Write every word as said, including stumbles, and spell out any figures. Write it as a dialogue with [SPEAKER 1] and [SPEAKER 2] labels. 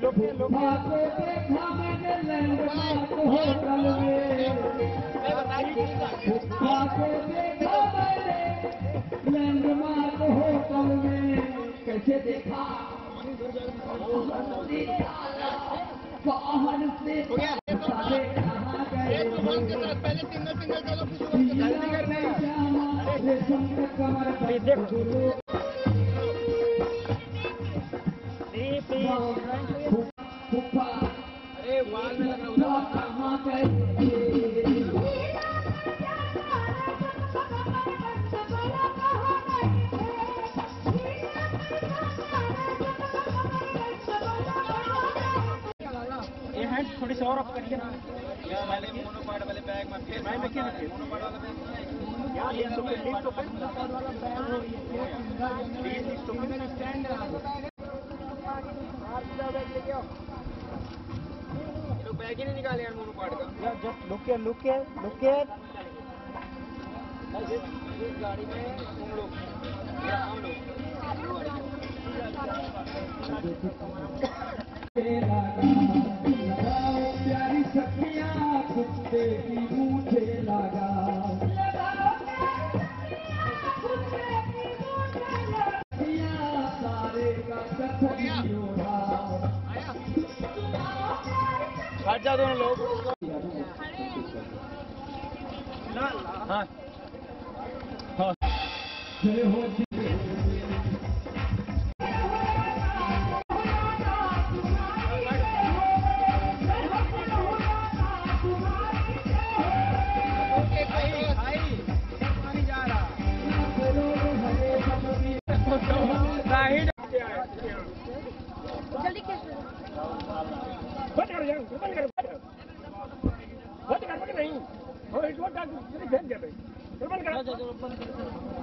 [SPEAKER 1] देखा मैंने landmark hotel में, देखा मैंने लैंडमार्क होटल में। कैसे देखा बाहर से सारे कहाँ गए रेशम का कमर अरे बाल में कहाँ गए।
[SPEAKER 2] थोड़ी सी और अप करिए ना यार, मैंने मोनोपाड वाले बैग में फिर मैं में क्या है मोनोपाड वाला बैग यार, ये तो लीड तो मोनोपाड वाला बैग हो ये लीड तो मैंने स्टैंड रहा यार, पूरा बैग लेके आओ। ये लोग बैग ही नहीं निकाले यार मोनोपाड का यार। Just look here look here look here इस गाड़ी में तुम लोग हम लोग
[SPEAKER 1] प्यारी सखियाँ कुत्ते की मुझे लगा, सारे का
[SPEAKER 2] हट जाओ दोनों लोग। हाँ हाँ
[SPEAKER 3] जल्दी कैसे
[SPEAKER 2] बंद कर यार, बंद कर बंद कर बंद कर नहीं और एक और डाल जल्दी भेज दे भाई, बंद कर।